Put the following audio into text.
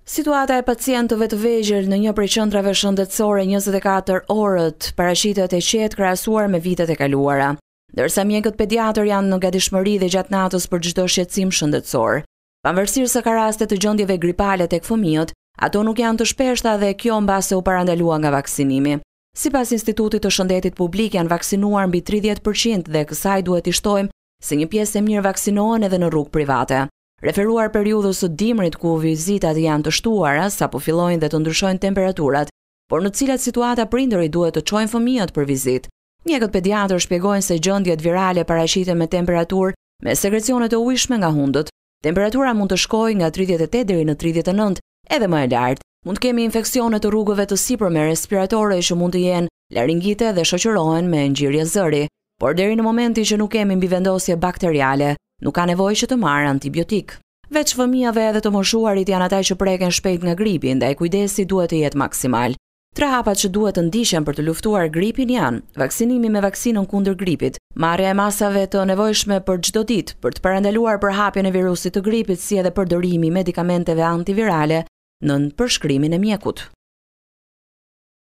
Situata e pacientëve të vegjël në një prej qendrave shëndetësore 24 orët paraqitet e qetë krahasuar me vitet e kaluara, ndërsa mjekët pediatër janë në gatishmëri dhe gjatë natës për çdo shqetësim shëndetësor. Pavarësisht se ka raste të gjendjeve gripale tek fëmijët, ato nuk janë të shpeshta dhe kjo mbase u parandalua nga vaksinimi. Sipas Institutit të Shëndetit Publik janë vaksinuar mbi 30% dhe kësaj duhet i shtojmë se një pjesë e mirë vaksinohen edhe në rrugë private. Referuar periudhës së dimrit ku vizitat janë të shtuara sapo fillojnë dhe të ndryshojnë temperaturat, por në të cilat situata prindërit duhet të çojnë fëmijët për vizitë. Mjekët pediatër shpjegojnë se gjendjet virale paraqiten me temperaturë me sekrecione të ujshme nga hundët. Temperatura mund të shkojë nga 38 deri në 39, edhe më e lartë. Mund të kemi infeksione të rrugëve të sipërme respiratore që mund të jenë laringite dhe shoqërohen me ngjyrje zëri, por deri në momentin që nuk kemi mbivendosje bakteriale, nuk ka nevojë që të marrë antibiotik. Veç fëmijëve edhe të moshuarit janë ata që preken shpejt nga gripi, ndaj kujdesi duhet të jetë maksimal. 3 hapat që duhet të ndiqen për të luftuar gripin janë: vaksinimi me vaksinën kundër gripit, marrja e masave të nevojshme për çdo ditë për të parandaluar përhapjen e virusit të gripit, si edhe përdorimi i medikamenteve antivirale nën përshkrimin e mjekut.